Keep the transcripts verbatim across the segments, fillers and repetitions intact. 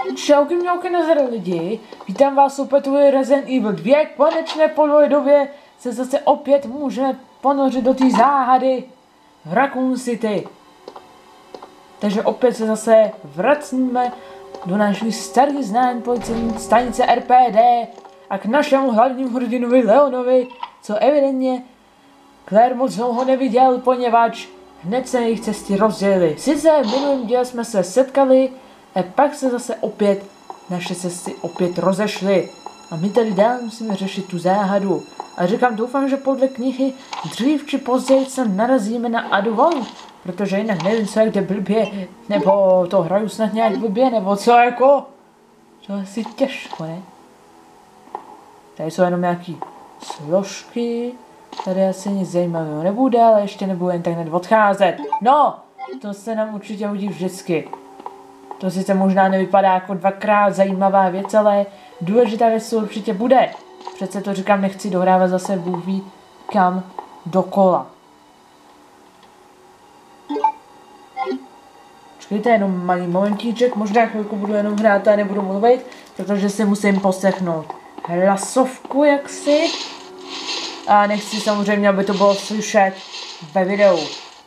Čauky mňauky nazdar lidi, vítám vás opět u Resident Evil dva, konečně po dlouhé době se zase opět můžeme ponořit do té záhady v Raccoon City. Takže opět se zase vracíme do naší staré známé policejní stanice R P D a k našemu hlavnímu hrdinovi Leonovi, co evidentně Claire moc dlouho neviděl, poněvadž hned se jejich cesty rozdělily. Sice v minulém díle jsme se setkali, a pak se zase opět naše cesty opět rozešly. A my tady dál musíme řešit tu záhadu. A říkám, doufám, že podle knihy dřív či později se narazíme na Adu Wong, protože jinak nevím, co je kde blbě, nebo to hraju snad nějak blbě, nebo co jako. To je asi těžko, ne? Tady jsou jenom nějaký složky, tady asi nic zajímavého nebude, ale ještě nebudu jen tak hned odcházet. No, to se nám určitě hodí vždycky. To sice možná nevypadá jako dvakrát zajímavá věc, ale důležitá věc to určitě bude. Přece to říkám, nechci dohrávat zase Bůh ví kam dokola. Počkejte jenom malý momentíček, možná chvilku budu jenom hrát a nebudu mluvit, protože si musím poslechnout hlasovku jaksi. A nechci samozřejmě, aby to bylo slyšet ve videu.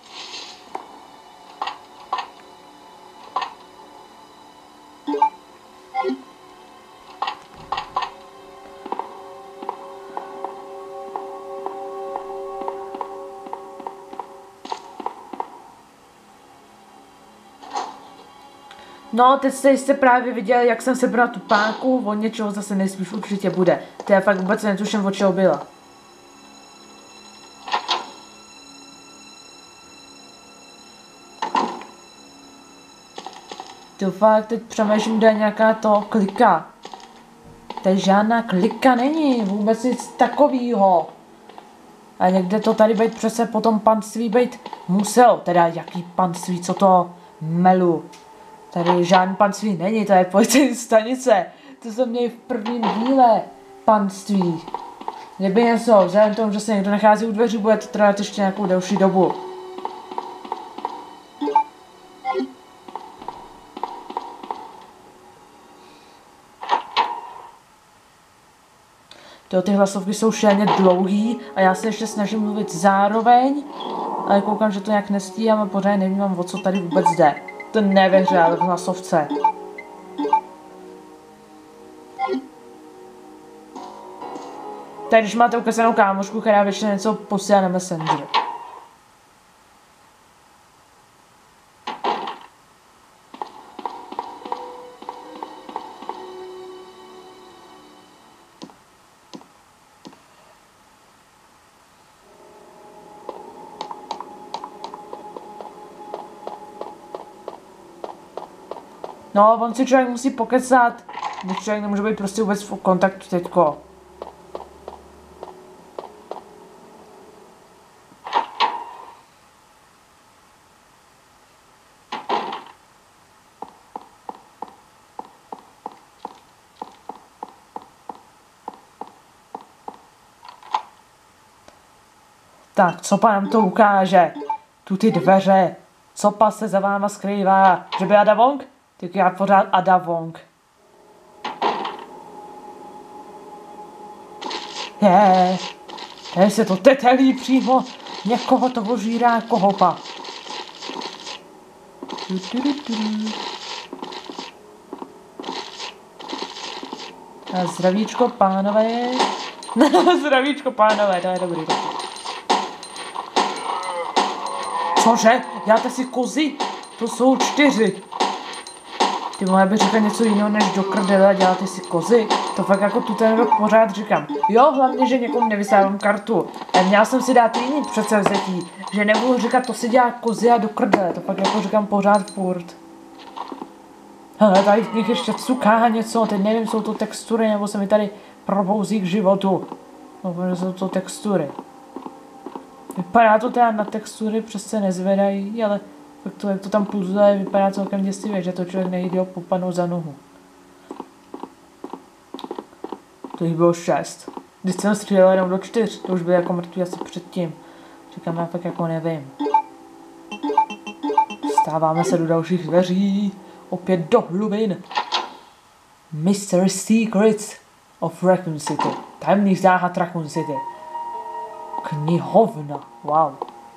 No, teď jste, jste právě viděli, jak jsem sebral tu páku, od něčeho zase nejspíš určitě bude. To já fakt vůbec netuším, od čeho byla. To fakt teď přemýšlím, kde je nějaká to klika. Tady žádná klika není, vůbec nic takovýho. A někde to tady být přece potom panství být musel. Teda jaký panství, co to melu. Tady žádný panství není, to je policejní stanice. To jsme měli v prvním díle panství. Kdyby něco, vzhledem tomu, že se někdo nachází u dveří, bude to trvat ještě nějakou delší dobu. To, ty hlasovky jsou šíleně dlouhý a já se ještě snažím mluvit zároveň, ale koukám, že to nějak nestíhám a pořád nevím, o co tady vůbec jde. To ve hře, ale v hlasovce. Tady, když máte ukazanou kámošku, která většinou něco posílá na Messenger. No, on si člověk musí pokecat, když člověk nemůže být prostě vůbec v kontaktu teďko. Tak, Copa nám to ukáže. Tu ty dveře. Copa se za váma skrývá. Že by Ada Wong? Tak já pořád Ada Wong. Je, tady se to tetelí přímo. Někoho to ožírá jako hopa. A zdravíčko, pánové. Zdravíčko, pánové, to je dobrý. Cože? Děláte si kozy? To jsou čtyři. Ty mohla by říkat něco jiného než do krdele, děláte si kozy. To fakt jako tu ten rok pořád říkám. Jo, hlavně, že někomu nevysávám kartu. A měl jsem si dát jiný předsevzetí. Že nebudu říkat, to si dělá kozy a do krdele. To fakt jako říkám pořád furt. Hele, tady v nich ještě cuká něco. Teď nevím, jsou to textury, nebo se mi tady probouzí k životu. No, protože jsou to textury. Vypadá to teda na textury, přesně nezvedají, ale tak to, jak to tam puzuje, vypadá celkem děsivě, že to člověk nejde popadnout za nohu. To jich bylo šest. Když jsem střílel jenom do čtyř, to už byly jako mrtví asi předtím. Říkám, já fakt jako nevím. Stáváme se do dalších dveří, opět do hlubin. Mystery Secrets of Raccoon City. Tajemných záhad Raccoon City. Knihovna. Wow.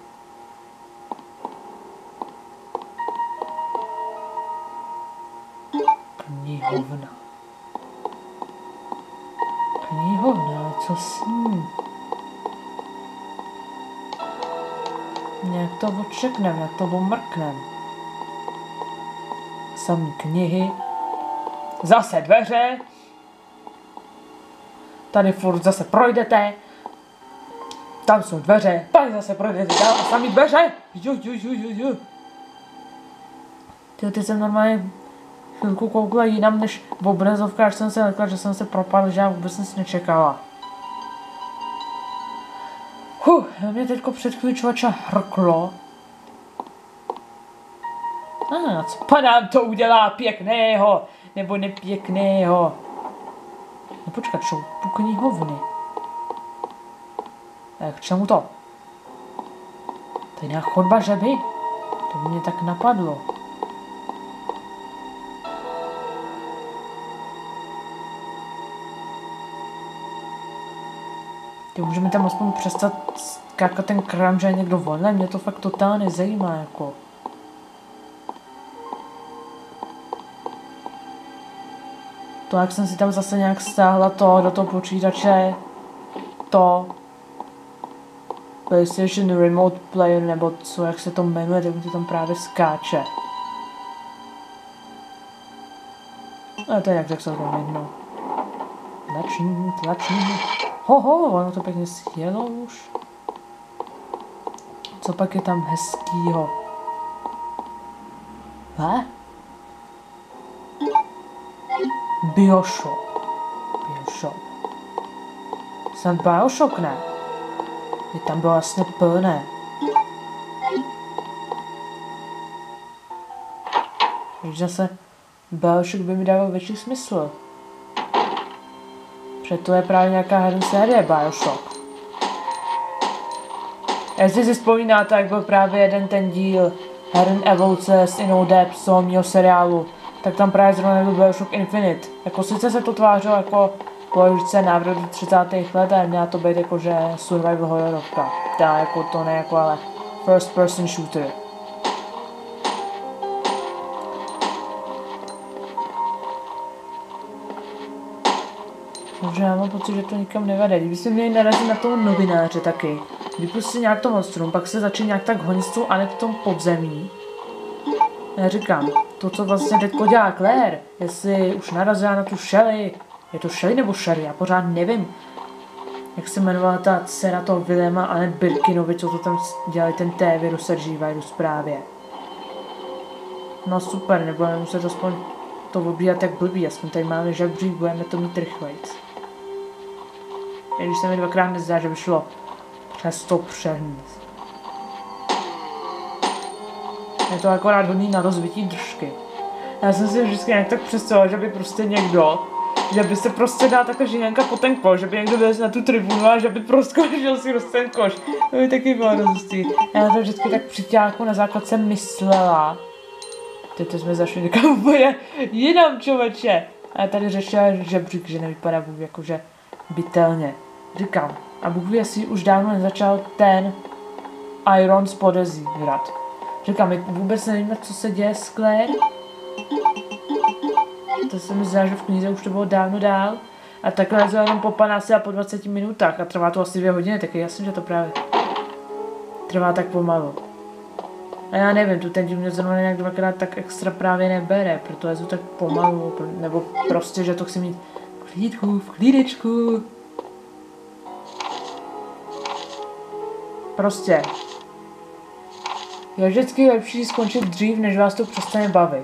Knihovna. Knihovna, co s ní? Nějak to odčeknem, nějak to omrknem. Samý knihy. Zase dveře. Tady furt zase projdete. Tam jsou dveře. Pak zase projdete dál a samý dveře. Jo, jo, jo, jo, jo. Tyjo, ty jsem normálně chvilku koukla jinam než v obrazovkách, jsem se lekla, že jsem se propadl, že já vůbec nic nečekala. Huh, na mě teďko před chvíli člověče hrklo. A ah, co panám to udělá pěkného, nebo nepěkného. No počkat, šoupu knihovny. A k čemu to? To je nějaká chodba žeby? To by mě tak napadlo. Ty můžeme tam aspoň přestat skákat ten krám, že je někdo volný, mě to fakt totálně zajímá, jako. To, jak jsem si tam zase nějak stáhla to do toho počítače, to PlayStation Remote Player, nebo co, jak se to jmenuje, tak mi to tam právě skáče. Ale to je jak tak celkem jedno. Tlačím, tlačím. Hoho, ono to pěkně sjelo už. Co pak je tam hezkýho? He? Bioshock. Bioshock. Snad Bioshock, ne? Je tam bylo vlastně plné. Když zase Bioshock by mi dával větší smysl. Proto je právě nějaká herní série Bioshock. Jestli si vzpomínáte, jak byl právě jeden ten díl Herní evoluce s Innou Depth mýho seriálu, tak tam právě zrovna nebyl Bioshock Infinite. Jako sice se to tvářilo jako položce návrat do třicátých let a měla to být jako že survival hororovka. Teda jako to ne jako ale first person shooter. Takže já mám pocit, že to nikam nevede. Kdyby se měli narazit na toho novináře taky, vypustí nějak to monstrum, pak se začne nějak tak honit s tou Anet v tom podzemí. Já říkám, to co vlastně teďko dělá Claire, jestli už narazila na tu Shelly, je to Shelly nebo Sherry, já pořád nevím, jak se jmenovala ta dcera toho Willema Anet Birkinovi, co to tam dělali ten T-virus a G-virus právě. No super, nebudeme muset aspoň to obíhat jak blbý, aspoň tady máme žebřík, budeme to mít rychlejc. I když se mi dvakrát nezdá, že by šlo přes to přehnít. Je to akorát hodný na rozbití držky. Já jsem si vždycky nějak tak představila, že by prostě někdo, že by se prostě dal takhle žíněnka po ten koš, že by někdo vylez na tu tribunu a že by prostě žil si roz ten koš. To by taky bylo rozustý. Já to vždycky tak přiťáku na základce myslela. Teď jsme zašli někam úplně jinam, člověče. A já tady řešila žebřík, že nevypadá Bůh jakože bytelně. Říkám, a Bůh ví, jestli už dávno nezačal ten Iron z podezí hrát. Říkám, my vůbec nevíme, co se děje s Claire. To se mi zdá, že v knize už to bylo dávno dál. A takhle je jenom po panácti a po dvaceti minutách a trvá to asi dvě hodiny, tak je jasný, že to právě trvá tak pomalu. A já nevím, tu ten díl mě zrovna nějak dvakrát tak extra právě nebere, proto je to tak pomalu, nebo prostě, že to chci mít v klídku, v klídečku. Prostě. Je vždycky lepší skončit dřív, než vás to přestane bavit.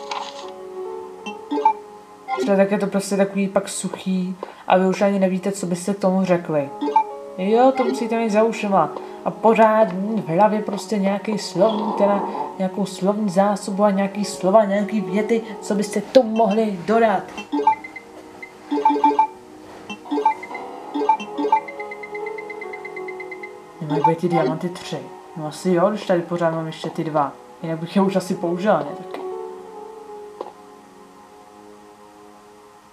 Protože tak je to prostě takový pak suchý a vy už ani nevíte, co byste k tomu řekli. Jo, to musíte mít za ušima. A pořád v hlavě prostě nějaký slovní, teda nějakou slovní zásobu a nějaký slova, nějaký věty, co byste tomu mohli dodat. Nemají být ty diamanty tři. No asi jo, když tady pořád mám ještě ty dva. Jinak bych je už asi použila, ne? Tak.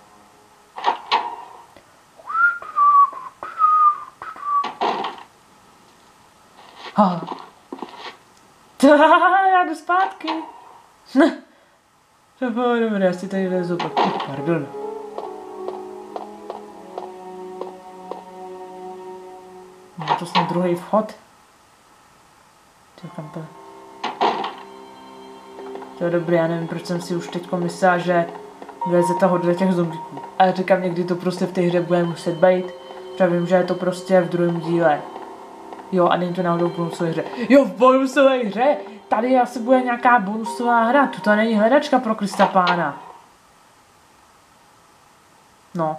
Ha. Já jdu zpátky. To bylo dobré, já si tady lezu pak. Pardon. Má to snad druhý vchod. Čekám to. To je dobré, já nevím, proč jsem si už teďko myslela, že vleze to hodně těch zombíků. Ale říkám, někdy to prostě v té hře bude muset být. Třeba vím, že je to prostě v druhém díle. Jo, a není to náhodou v bonusové hře. Jo, v bonusové hře! Tady asi bude nějaká bonusová hra. Tuto není hledačka pro Krista Pána. No.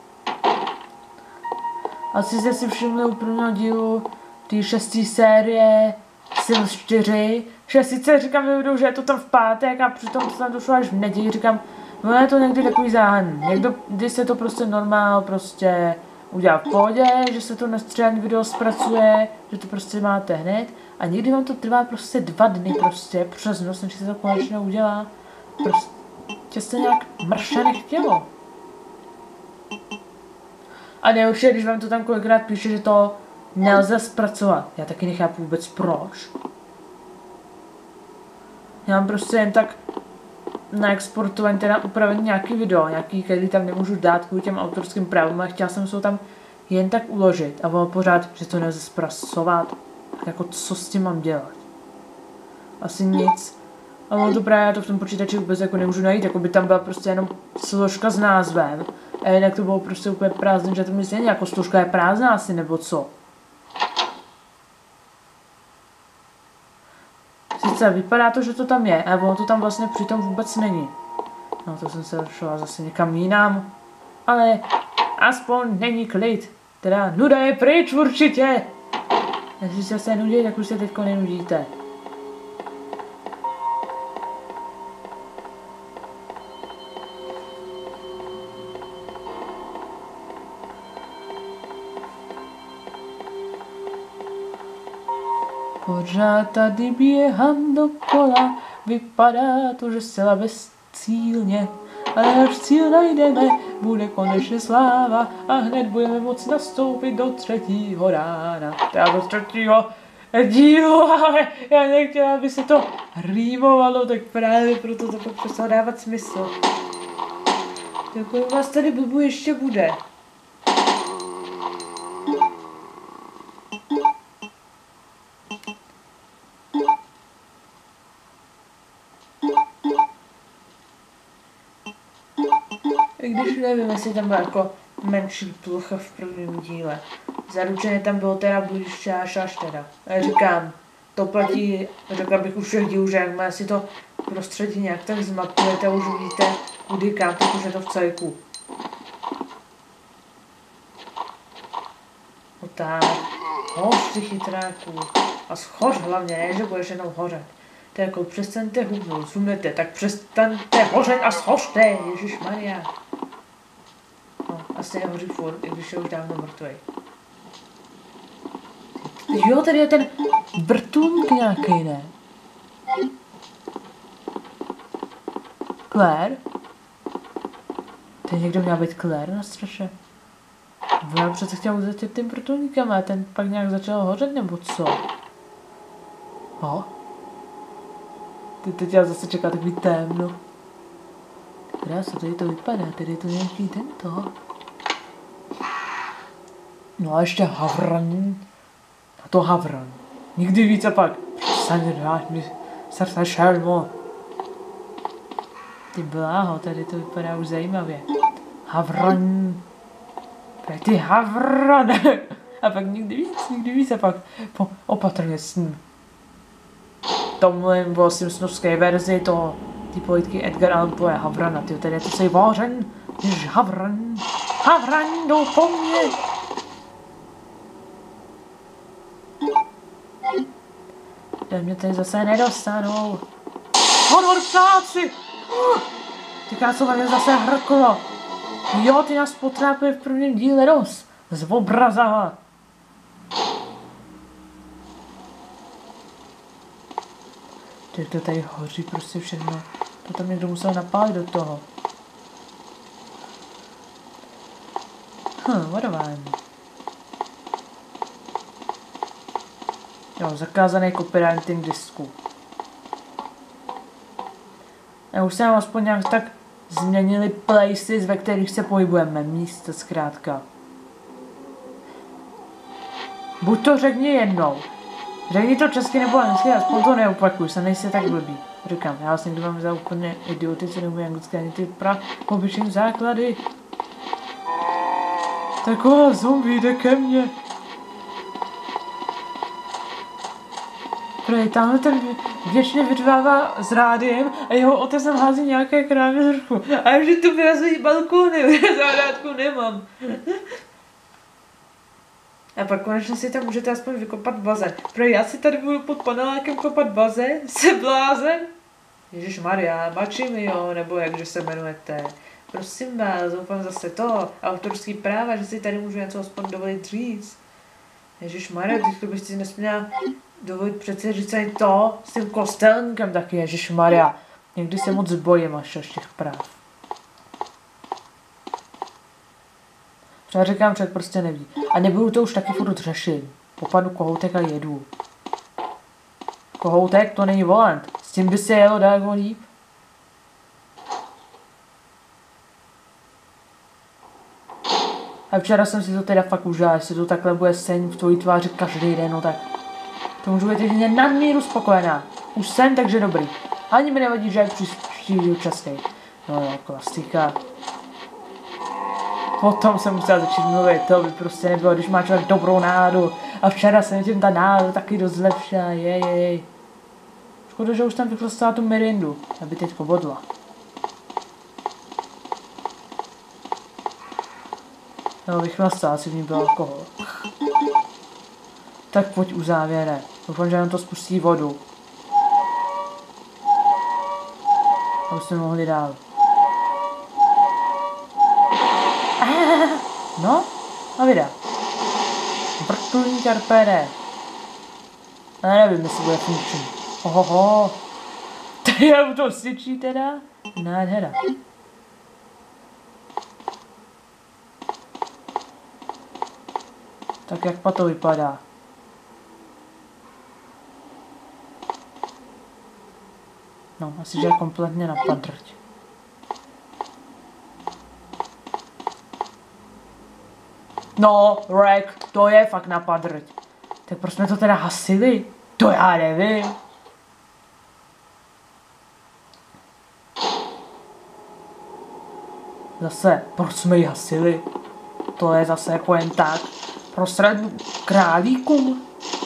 Asi jste si všimli u prvního dílu té šestý série Sims čtyři, že sice říkám vyvedou, že je to tam v pátek a přitom to tam došlo až v neděli, říkám, no je to někdy takový záhadný. Někdo, když se to prostě normál prostě udělá v pohodě, že se to na střídání video zpracuje, že to prostě máte hned a někdy vám to trvá prostě dva dny prostě přes noc, než se to konečně udělá. Prostě se nějak mrše nechtělo. A neurčitě, když vám to tam kolikrát píše, že to nelze zpracovat. Já taky nechápu vůbec proč. Já mám prostě jen tak na exportování teda upravit nějaký video, nějaký, který tam nemůžu dát kvůli těm autorským právům a chtěla jsem se ho tam jen tak uložit a bylo pořád, že to nelze zpracovat. Tak jako co s tím mám dělat? Asi nic. A bylo to právě, já to v tom počítači vůbec jako nemůžu najít, jako by tam byla prostě jenom složka s názvem. A jinak to bylo prostě úplně prázdné, že to mi stejně jako složka je prázdná asi, nebo co? Sice vypadá to, že to tam je, ale ono to tam vlastně přitom vůbec není. No to jsem se šla zase někam jinam. Ale aspoň není klid. Teda nuda je pryč určitě. Jestli se se nudí, tak už se teďko nenudíte. Pořád tady běhám dokola, vypadá to, že zcela bezcílně. Ale až cíl najdeme, bude konečně sláva a hned budeme moct nastoupit do třetího rána. Teda do třetího dílu, ale já nechtěla, aby se to rýmovalo, tak právě proto to pak přestalo dávat smysl. Tak vás tady blbu ještě bude. I když nevím, jestli tam byla jako menší plocha v prvním díle. Zaručeně tam bylo teda blížší až až teda. A říkám, to platí, řekla bych už všech dílů, že jak má si to prostředí nějak tak zmapujete, už víte, kudy kam, tak už je to v celku. No tak, hoř ty chytráků. A schoř hlavně, ne, že budeš jenom hořet. To je jako přestaňte hubnout, zumnete, tak přestaňte hořet a schořte, ježišmarja. No, asi nehoří furt, i když je už dávno mrtvej. Jo, tady je ten vrtulník nějaký, ne? Claire? Tady někdo měl být Claire na střeše? Já přece chtěl uzetět tím vrtulníkem, ale ten pak nějak začal hořet, nebo co? Ho? Ty teď já zase čeká takový témno. Krása, tady to vypadá, tady je to nějaký tento. No a ještě havran. A to havran. Nikdy víc a pak. Přestaň rád mi srdce šelmo. Ty bláho, tady to vypadá už zajímavě. Havran. Prý ty havran. A pak nikdy víc, nikdy víc a pak po, opatrně s ním. To mluvím o Simpsonovské verzi, to ty povídky Edgar Allan Poe Havrana, ty tady je to sej vářen, jež Havran, Havran, jdou po mně. Teď mě tady zase nedostanou. Honor ptáci! Uh, ty kásové mě zase hrklo. Jo, ty nás potrápili v prvním díle dost. Z obraza. Teď to tady hoří prostě všechno. To tam někdo musel napálit do toho. Hm, varování. Jo, zakázaný copywriting disku. A už jsem aspoň nějak tak změnili places, ve kterých se pohybujeme, místa zkrátka. Buď to řekni jednou. Řekni to česky nebo anglicky, aspoň to neopakuj, se nejsi tak blbý. Říkám, já vás někdy mám za úplně idioty, co nemůžu anglicky ani ty pra obyčejný základy. Taková zombie jde ke mně. Prej, tamhle ten věčně vyřvává s rádiem a jeho otec tam hází nějaké krávy z vrchu. A já že tu vyrazují balkóny, zahrádku nemám. A pak konečně si tam můžete aspoň vykopat bazén. Prej, já si tady budu pod panelákem kopat bazén, se blázen. Ježišmarja, Mačimi, jo, nebo jakže se jmenujete. Prosím vás, doufám zase to, autorský práva, že si tady můžu něco aspoň dovolit říct. Ježišmarja, to bych si nesměla dovolit přece říct ani to s tím kostelníkem taky, ježišmarja. Někdy se moc bojím až až těch práv. Třeba říkám, člověk prostě neví. A nebudu to už taky furt řešit. Popadu kohoutek a jedu. Kohoutek, to není volant. S tím by se jelo daleko líp. A včera jsem si to teda fakt užil, jestli to takhle bude sen v tvojí tváři každý den, no tak to můžu být jedině nadmíru spokojená. Už jsem, takže dobrý. Ani mi nevadí, že jak přijdu častěji. No jo, klasika. Potom jsem musel začít mluvit, to by prostě nebylo, když má člověk dobrou náladu. A včera jsem tím ta náladu taky dost zlepšila, jej, jej. Škoda, že už tam vychlastala tu merindu, aby teď pobodla. No, vychlastala, asi v ní byl alkohol. Tak pojď u závěre. Doufám, že nám to spustí vodu. A už jsme mohli dál. No, a vida. Vrtulník Karpede. Já nevím, jestli bude funkční. Ohoho. Tady je to syčí teda. Nádhera. Tak jak pa to vypadá? No, asi že je kompletně na padrť. No, Rek, to je fakt na padrť. Tak proč jsme to teda hasili? To já nevím. Zase, proč jsme ji hasili? To je zase jako jen tak. Prosrat králíkům.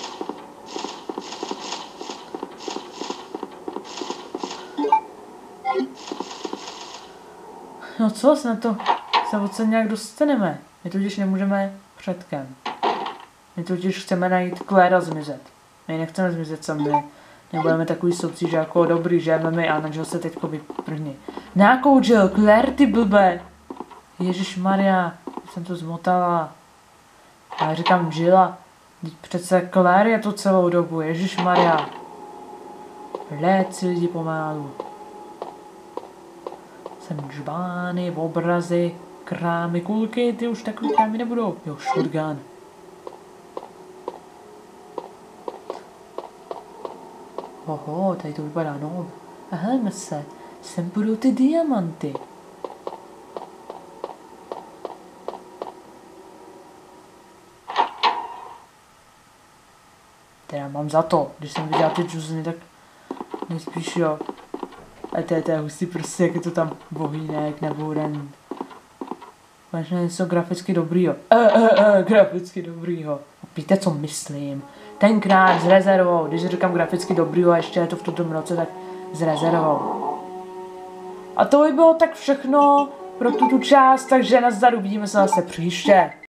No co, se na to se odsaď nějak dostaneme. My totiž nemůžeme předkem. My totiž chceme najít Claire a zmizet. My nechceme zmizet sami. Nebudeme takový sobci, že jako dobrý, že máme a na Jill se teďko vyprhni. Nějakou Jill, Claire, ty blbe. Ježišmarja, jsem to zmotala. Já říkám Jilla. Přece Claire je to celou dobu, ježišmarja. Léci lidi pomálu. Jsem žbány, obrazy, krámy, kulky, ty už takový krámy nebudou. Jo, shotgun. Oho, tady to vypadá, no. A helme se, sem budou ty diamanty. Teda mám za to, když jsem viděl ty džuzny, tak nejspíš jo. A to je to hustý prostě, jak je to tam bohýnek nebo rent. Vážně něco graficky dobrýho. E, e, e, graficky dobrýho. Víte, co myslím? Tenkrát s rezervou, když říkám graficky dobrýho a ještě je to v tom roce, tak s rezervou. A to by bylo tak všechno pro tuto část, takže nazdar, uvidíme se zase příště.